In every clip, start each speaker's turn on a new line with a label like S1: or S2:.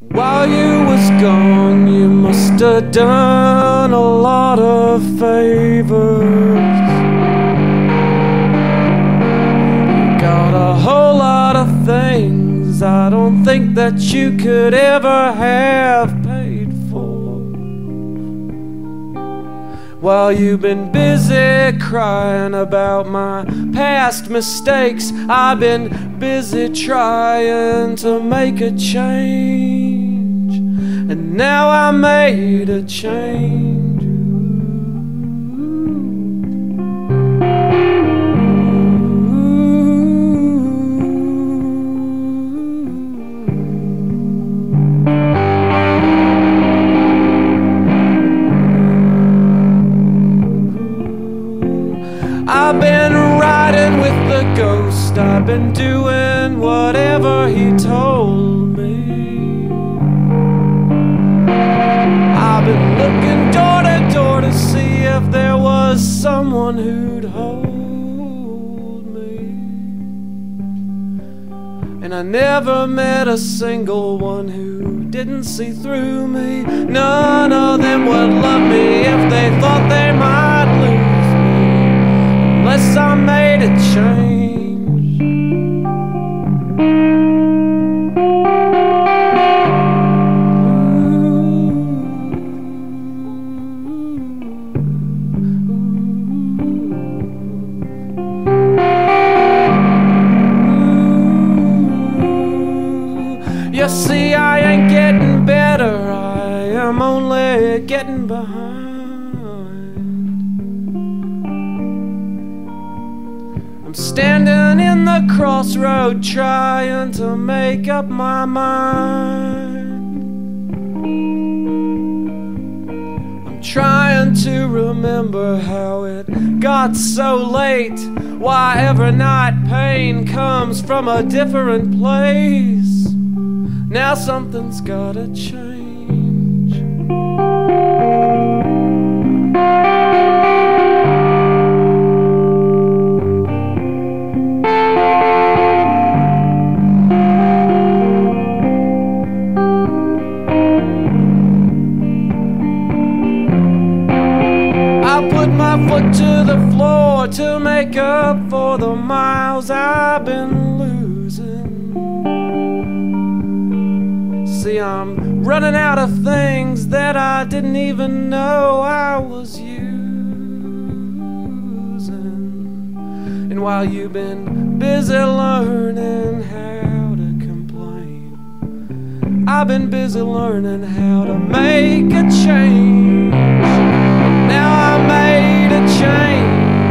S1: While you was gone, you must have done a lot of favors. You got a whole lot of things I don't think that you could ever have paid for. While you've been busy crying about my past mistakes, I've been busy trying to make a change. And now I made a change. I've been riding with the ghost, I've been doing whatever he told me. I've been looking door to door to see if there was someone who'd hold me. And I never met a single one who didn't see through me. None of them would love me if they thought they might lose, unless I made a change. You see, I ain't getting better, I am only getting behind. Standing in the crossroad trying to make up my mind. I'm trying to remember how it got so late, why every night pain comes from a different place. Now something's gotta change. My foot to the floor to make up for the miles I've been losing. See, I'm running out of things that I didn't even know I was using. And while you've been busy learning how to complain, I've been busy learning how to make a change. Now I made a change.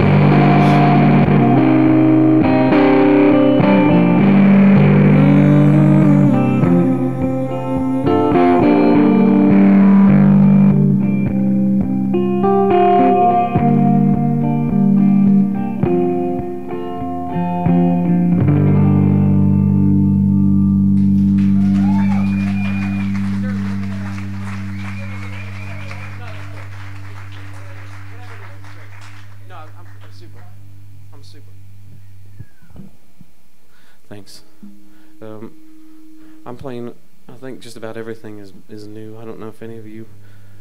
S1: I'm super. Thanks. I'm playing, I think just about everything is new. I don't know if any of you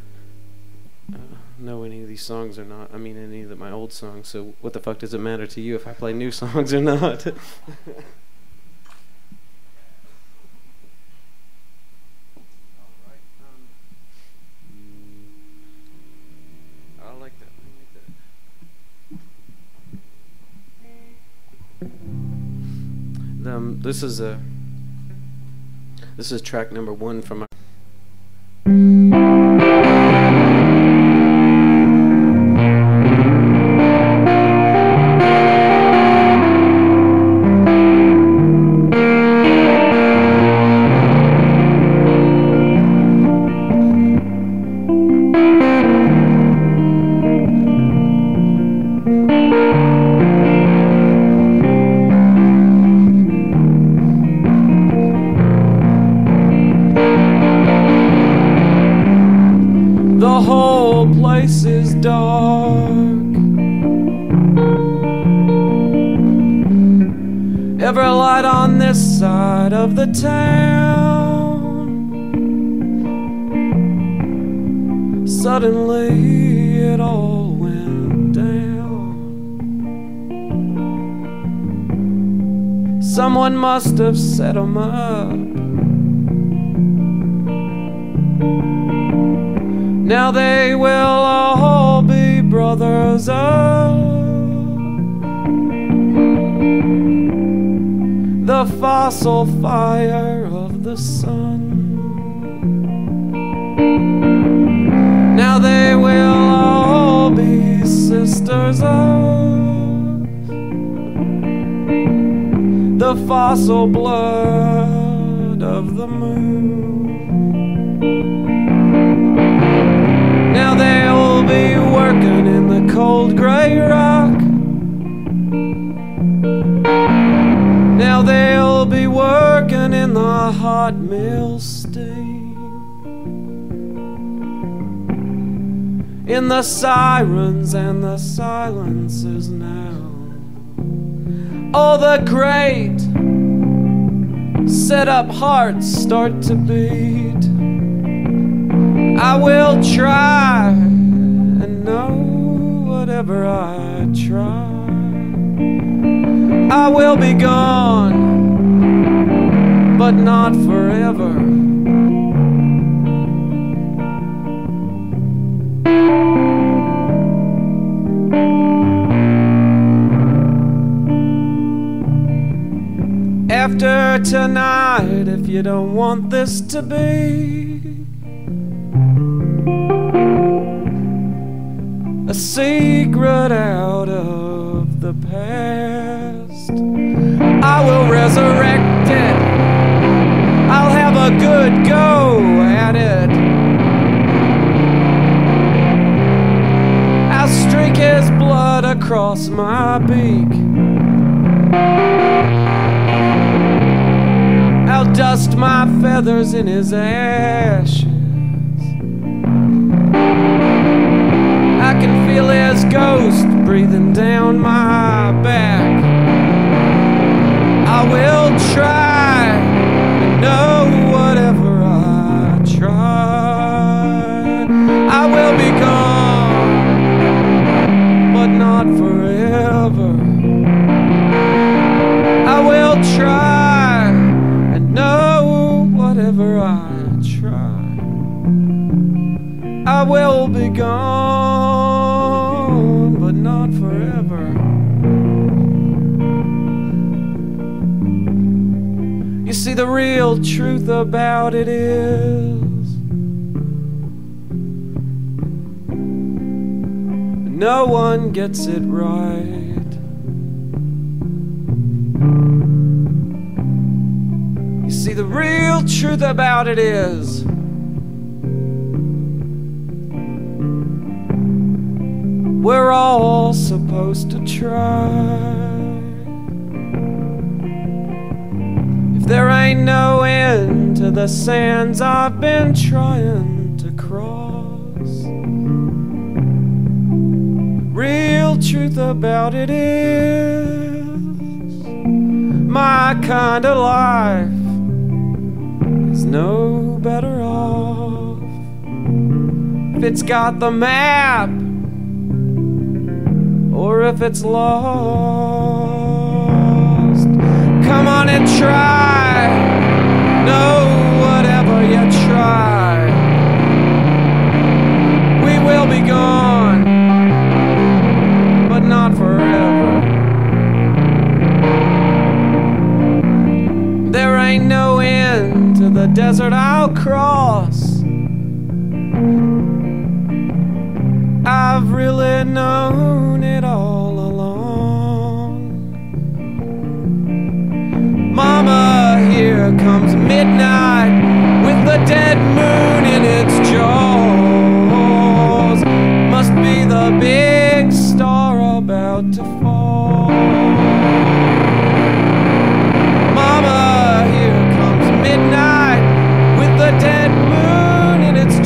S1: know any of these songs or not. I mean, any of my old songs. So what the fuck does it matter to you if I play new songs or not? This is track number 1 from my place is dark. Every light on this side of the town Suddenly it all went down. Someone must have set 'em up. Now they will all be brothers of the fossil fire of the sun. Now they will all be sisters of the fossil blood of the moon. Now they'll be working in the cold gray rock. Now they'll be working in the hot mill steam, in the sirens and the silences now. All the great set up hearts start to beat. I will try and know whatever I try. I will be gone, but not forever. After tonight, if you don't want this to be a secret out of the past, I will resurrect it. I'll have a good go at it. I'll streak his blood across my beak. I'll dust my feathers in his ashes. I can feel his ghost breathing down my back. I will try and know whatever I try. I will be gone, but not forever. I will try and know whatever I try. I will be gone, but not forever. You see, the real truth about it is no one gets it right. You see, the real truth about it is we're all supposed to try. If there ain't no end to the sands I've been trying to cross, real truth about it is my kind of life is no better off if it's got the map or if it's lost. Come on and try, no, whatever you try, we will be gone, but not forever. There ain't no end to the desert I'll cross. I've really known it all along. Mama, here comes midnight with the dead moon in its jaws. Must be the big star about to fall. Mama, here comes midnight with the dead moon in its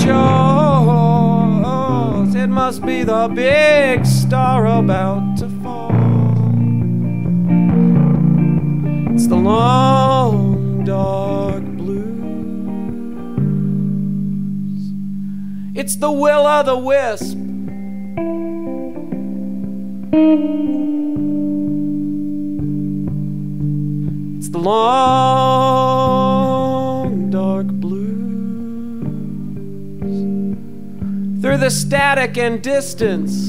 S1: jaws. It must be the big star about to fall. It's the long dark blues. It's the will-o'-the-wisp. It's the long, dark blues through the static and distance.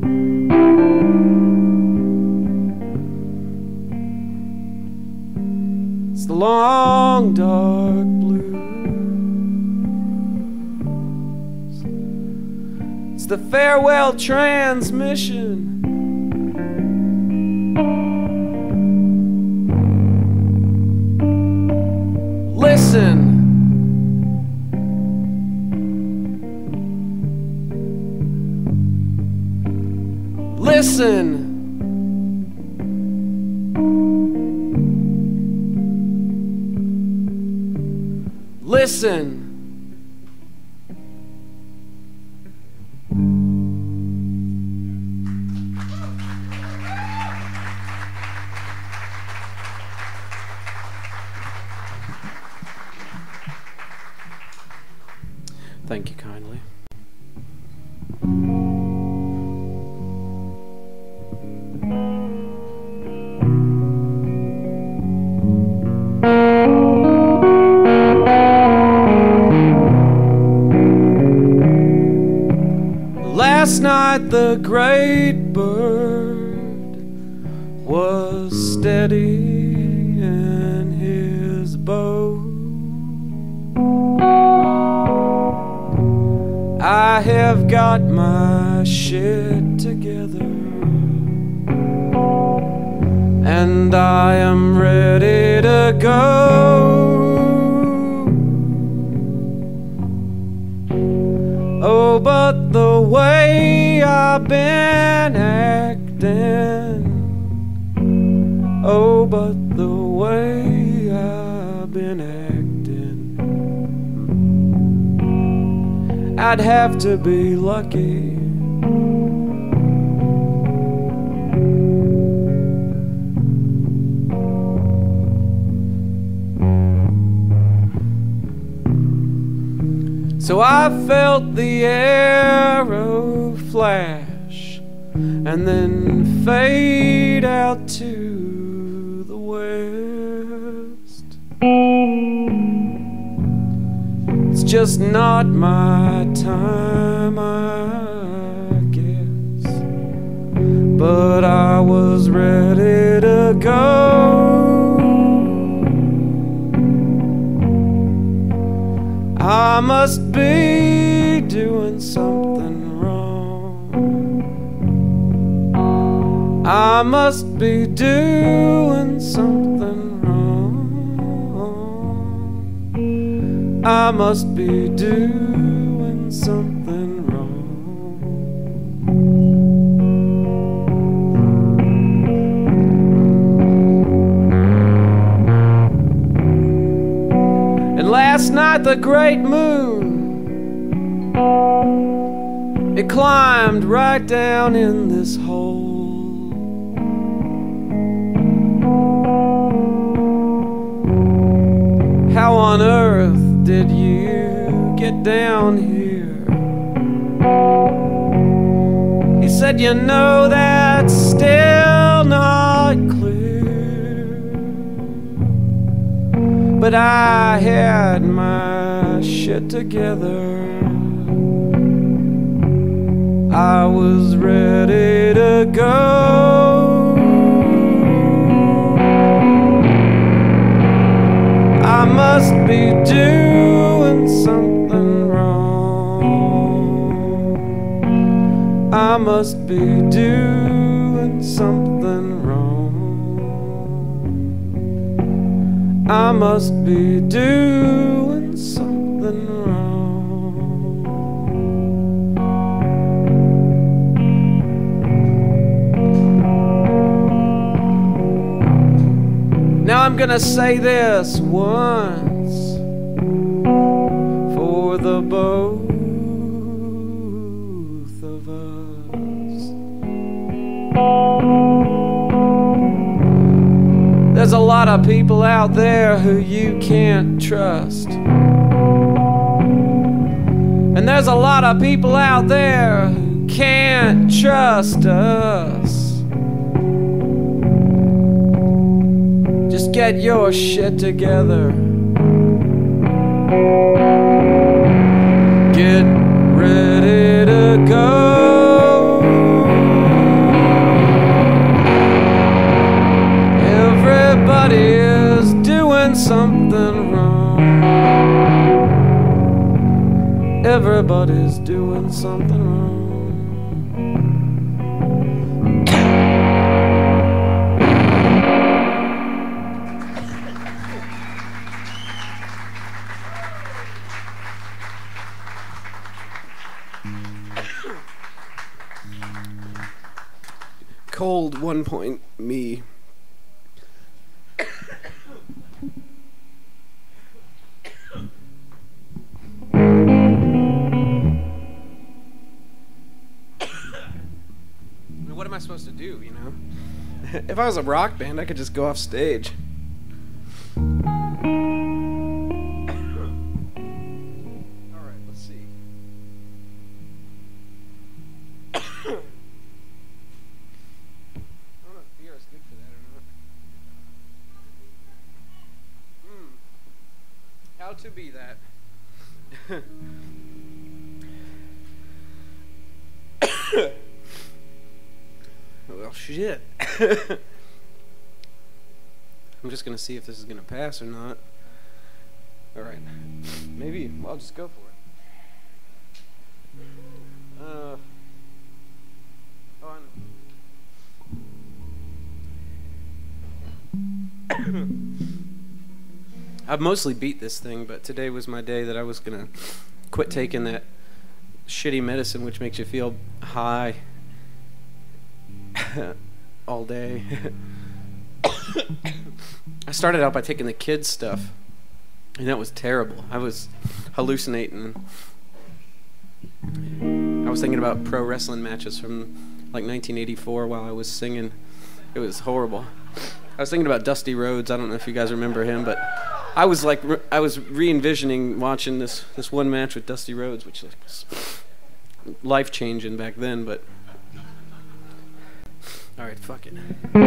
S1: It's the long, dark blues. It's the farewell transmission. Listen. Listen. Listen. Thank you kindly. Last night the great bird was steady in his boat. I have got my shit together, and I am ready to go. Oh, but the way I've been acting, oh, but the way I've been acting, I'd have to be lucky. So I felt the arrow flash and then fade out to the west. It's just not my time, I guess, but I was ready to go. I must be doing something wrong. I must be doing something wrong. I must be doing something wrong. And last night the great moon, it climbed right down in this hole. How on earth did you get down here? He said, you know, that's still not clear, but I had my shit together. I was ready to go. I must be doing something wrong. I must be doing something wrong. I must be doing something wrong. Now I'm gonna say this once for the both of us. There's a lot of people out there who you can't trust, And there's a lot of people out there who can't trust us. Just get your shit together. Get ready to go. Everybody is doing something wrong. Everybody's doing something wrong. Cold 1 point me. What am I supposed to do, you know? If I was a rock band, I could just go off stage. Alright, let's see. I don't know if beer is good for that or not. How to be that. Well, shit. I'm just gonna see if this is gonna pass or not. Alright. Maybe I'll just go for it. Oh, I know. I've mostly beat this thing, but today was my day that I was gonna quit taking that shitty medicine which makes you feel high all day. I started out by taking the kids stuff, and that was terrible. I was hallucinating. I was thinking about pro wrestling matches from like 1984 while I was singing. It was horrible. I was thinking about Dusty Rhodes. I don't know if you guys remember him, but I was like, I was re-envisioning watching this one match with Dusty Rhodes, which was life-changing back then, but all right, fuck it.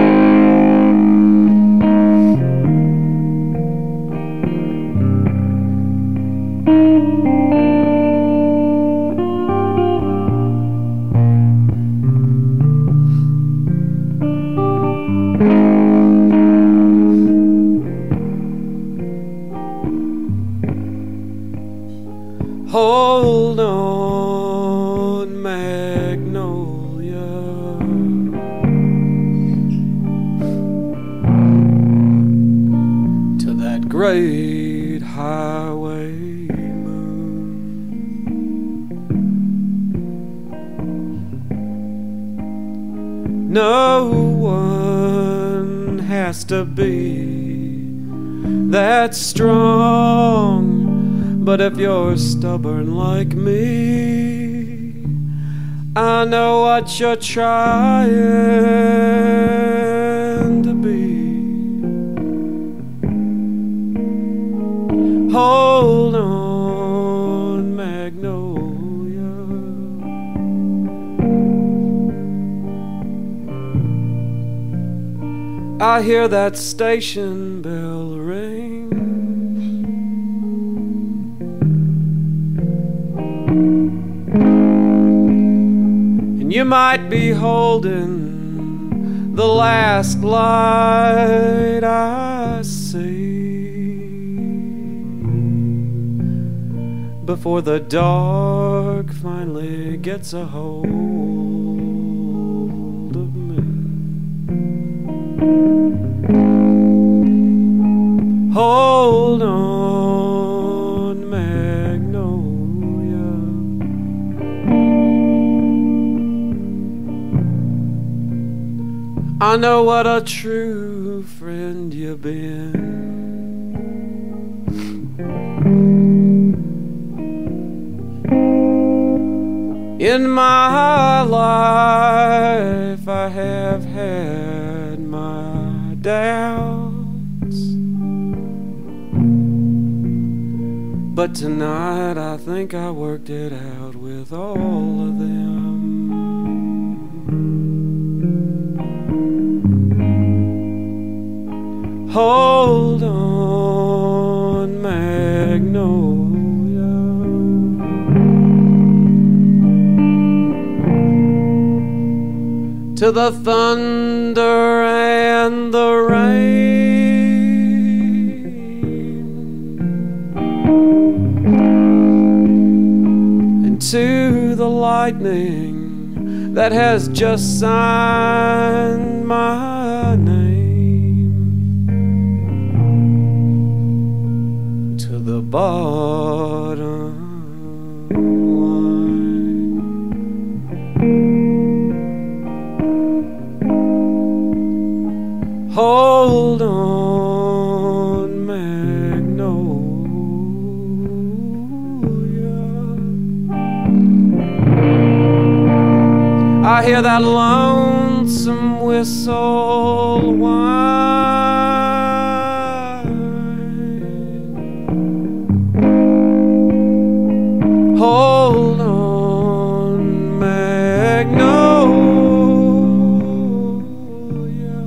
S1: Hold on, Magnolia. To that great highway moon. No one has to be that strong. But if you're stubborn like me, I know what you're trying to be. Hold on, Magnolia. I hear that station bell ring. You might be holding the last light I see before the dark finally gets a hold of me. Hold on, Magnolia. I know what a true friend you've been. In my life I have had my doubts, But tonight I think I worked it out with all of them. Hold on, Magnolia, to the thunder and the rain, and to the lightning that has just signed my name, to the bottom line. Hold on, Magnolia, I hear that lonesome whistle whine. Hold on, Magnolia,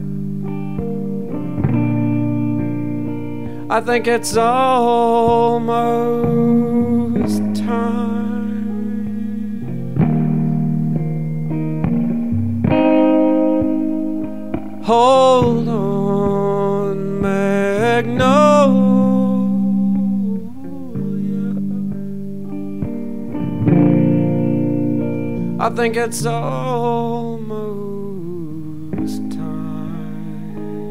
S1: I think it's almost time. Hold on, Magnolia, I think it's almost time.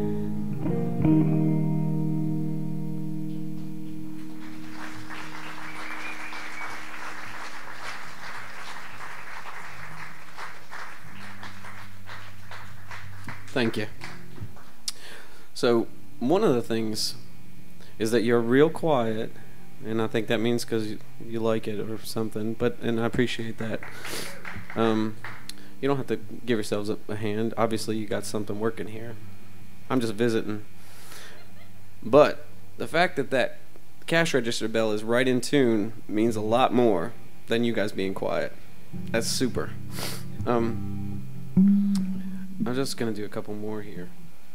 S1: Thank you. So one of the things is that you're real quiet, and I think that means because you like it or something. And I appreciate that. You don't have to give yourselves a hand. Obviously, you got something working here. I'm just visiting. But the fact that that cash register bell is right in tune means a lot more than you guys being quiet. That's super. I'm just gonna do a couple more here.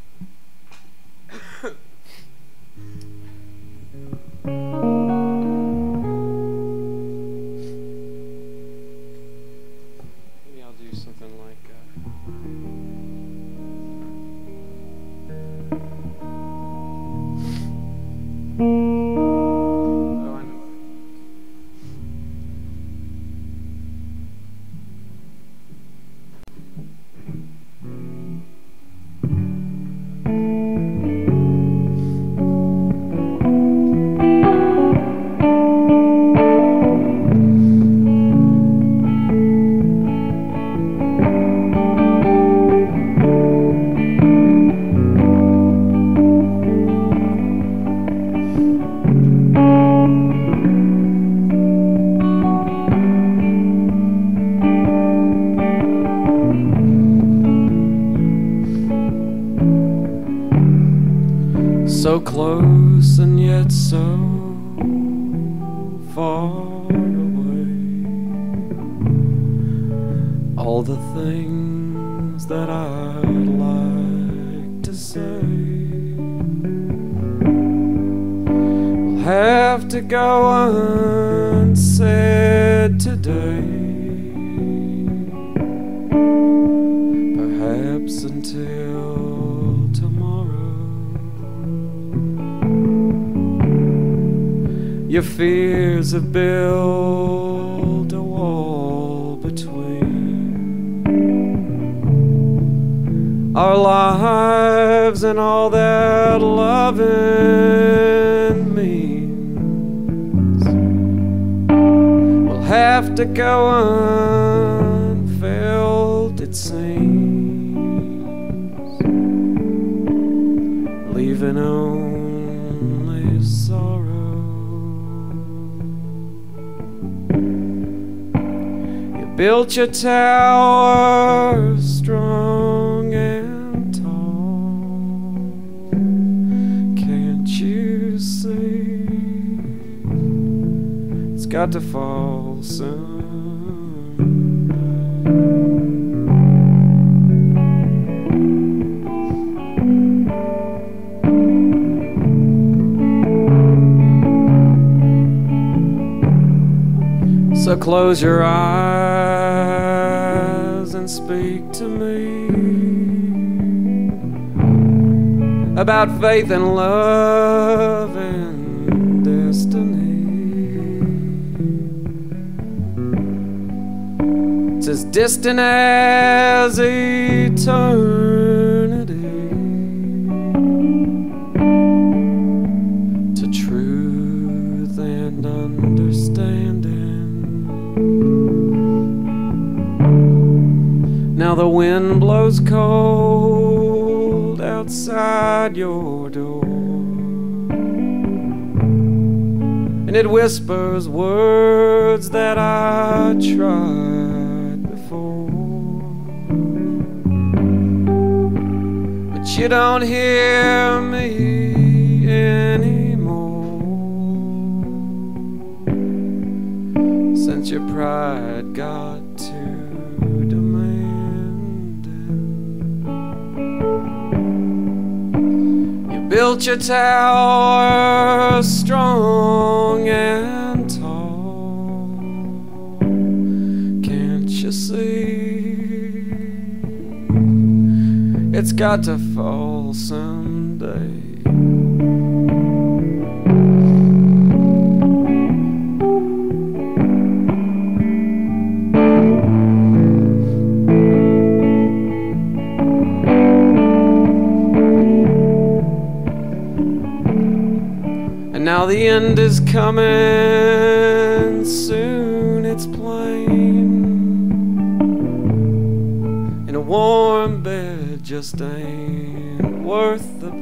S1: Maybe I'll do something like oh, I know. So close and yet so far away. All the things that I'd like to say will have to go unsaid today, perhaps until tomorrow. Your fears have built a wall between our lives and all that loving means will have to go unfelt, it seems, leaving only sorrow. Built your tower strong and tall, can't you see? got to fall soon. So close your eyes and speak to me about faith and love and destiny. It's as distant as eternity to truth and understanding. Now the wind blows cold outside your door, and it whispers words that I tried before, but you don't hear me anymore, since your pride got too demanding. Built your tower strong and tall. Can't you see? It's got to fall someday. Now the end is coming soon, it's plain, and a warm bed just ain't worth the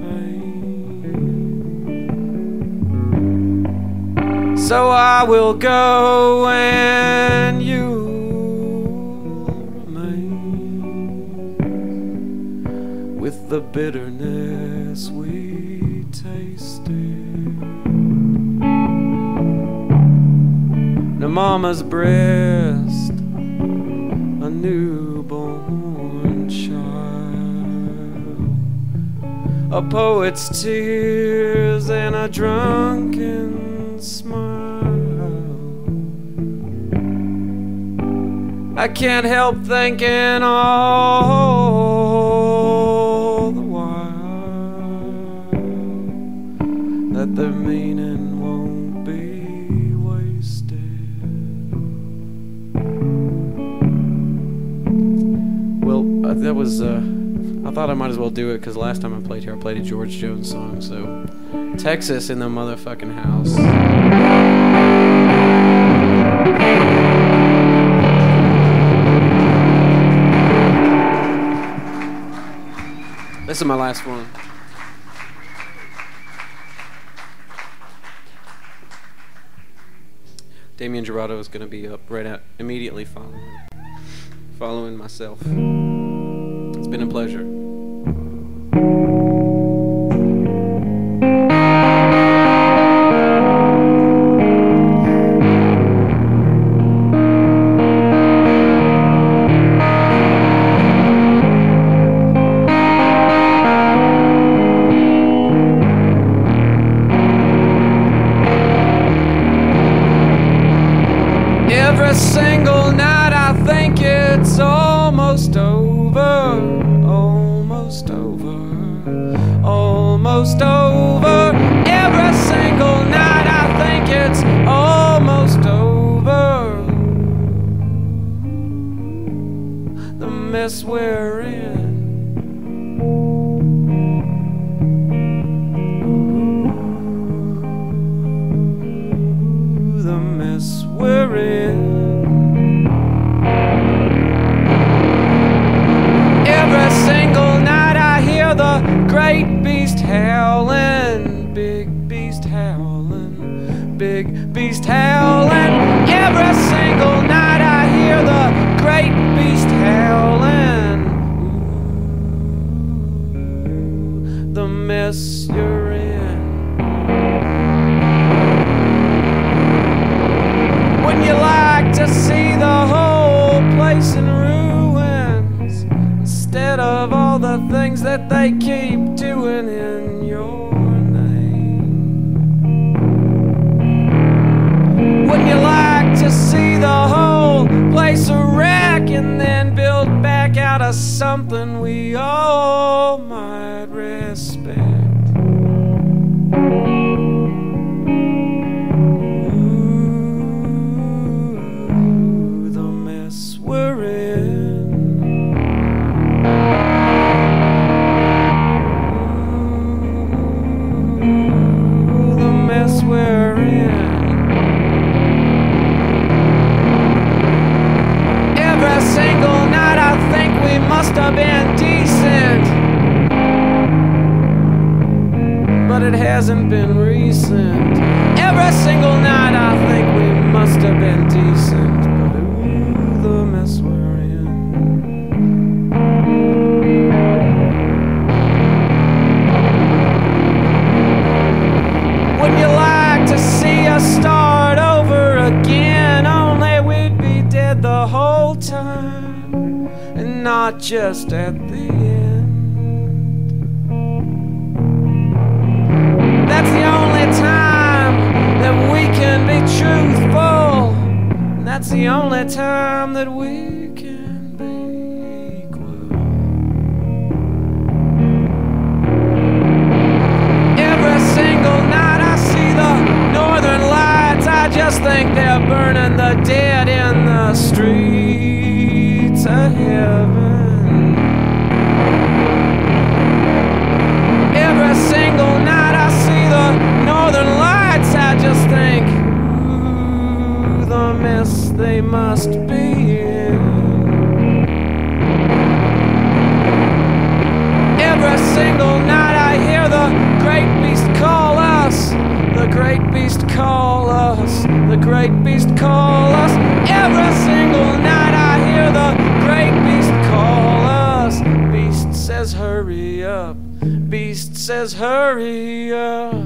S1: pain. So I will go and you'll remain with the bitterness we tasted. A mama's breast, a newborn child, a poet's tears and a drunken smile. I can't help thinking all the while that their meaning won't be wasted. That was, I thought I might as well do it because last time I played here I played a George Jones song, so Texas in the motherfucking house. This is my last one. Damien Gerardo is going to be up right out immediately following myself. It's been a pleasure. Every single night I think it's almost over, almost over, almost over. Every single night I think it's almost over. The mess we're in, the mess we're in. Every single night I hear the great beast howling, big beast howling, big beast howling. Every single night I hear the great beast howling. Ooh, the mess you're in. that they keep doing in your name. Wouldn't you like to see the whole place a wreck and then build back out of something we all might respect? Ooh, the mess we're in. Ooh, the mess we're in. Every single night I think we must have been decent, but it hasn't been recent. Every single night I think we must have been decent, but ooh, the mess we're in. Wouldn't you like to see us start over again? Only we'd be dead the whole time and not just at the end. That's the only time that we can be truthful, and that's the only time that we can be equal. Every single night I see the northern lights, I just think they're burning the dead in the streets of heaven. Every single night I see the northern lights, I just think, ooh, the mess they must be in. Every single night I hear the great beast call us, the great beast call us, the great beast call us. Every single night I hear the great beast call us. Beast says hurry up, beast says hurry up.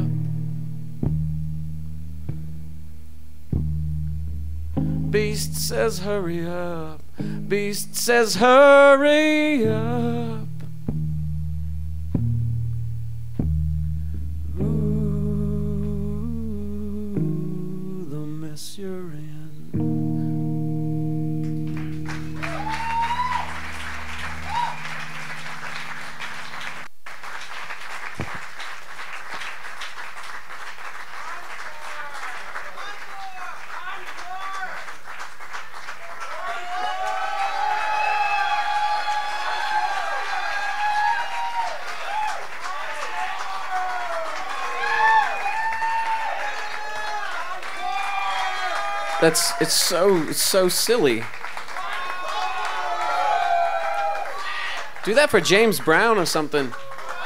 S1: Beast says hurry up, beast says hurry up. Ooh, the mess you're in. It's so silly. Do that for James Brown or something.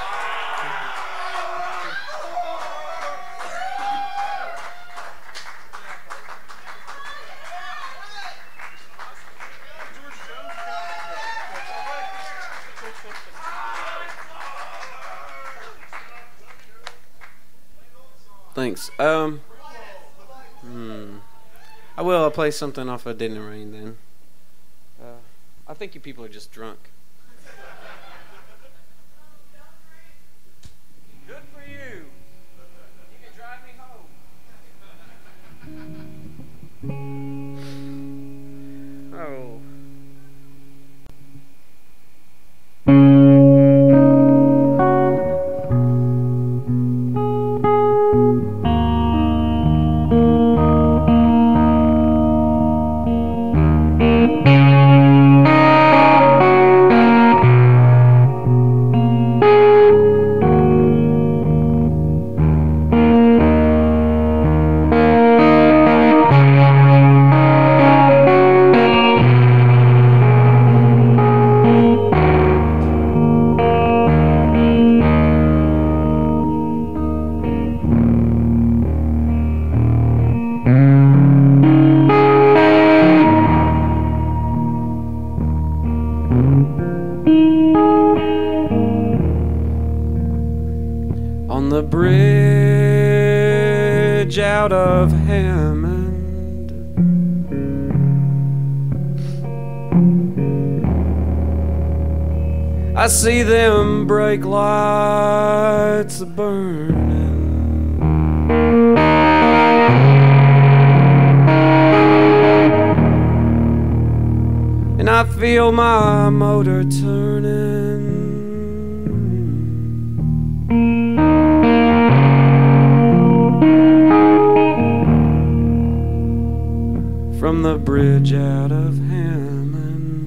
S1: Thanks. I'll play something off of Didn't It Rain then. I think you people are just drunk. Good for you. You can drive me home. Oh. On the bridge out of Hammond, I see them brake lights burning, and I feel my motor turning. From the bridge out of Hammond,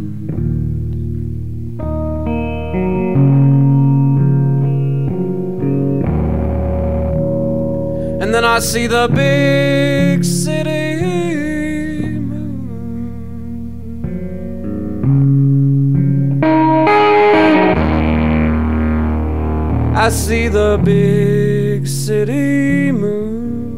S1: and then I see the big city moon. I see the big city moon.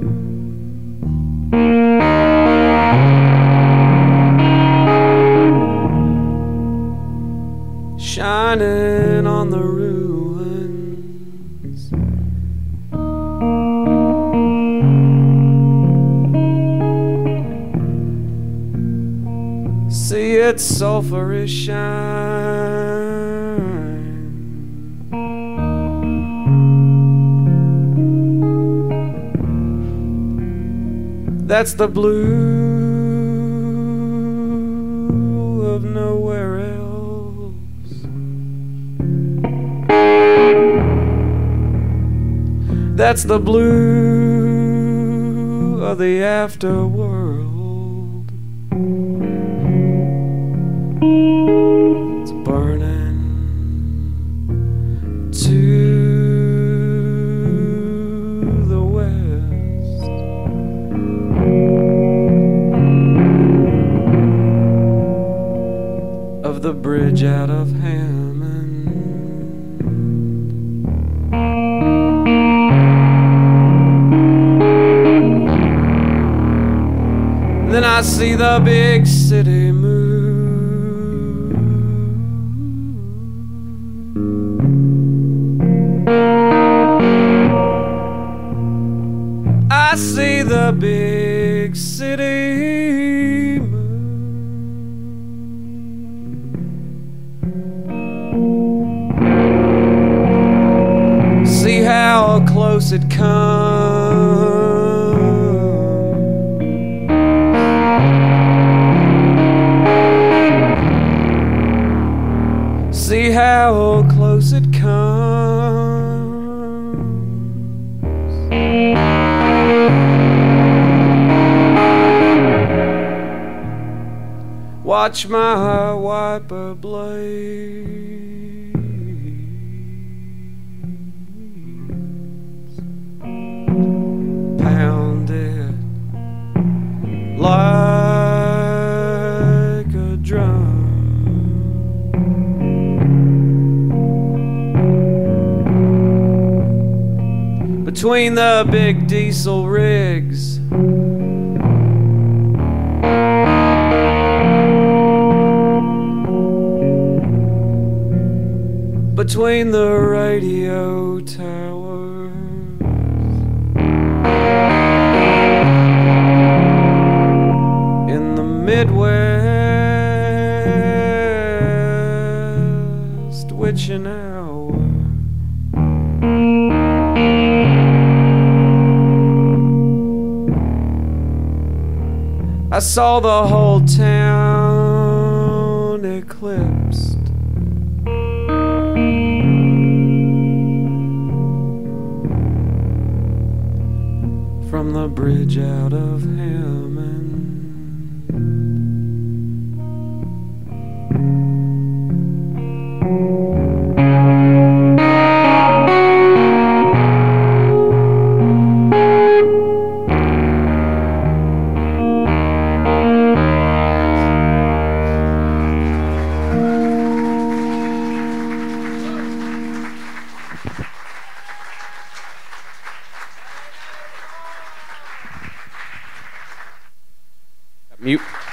S1: Shining on the ruins. See its sulphurous shine. That's the blue of nowhere else. That's the blue of the afterworld. It's burning to the west. Of the bridge out of Hammond. Then I see the big city move. I see the big city move. See how close it comes. See how close it comes. Watch my wiper blades pound it like a drum. Between the big diesel rigs, between the radio towers, in the Midwest witching hour, I saw the whole town eclipsed. From the bridge out of Hammond. Mute.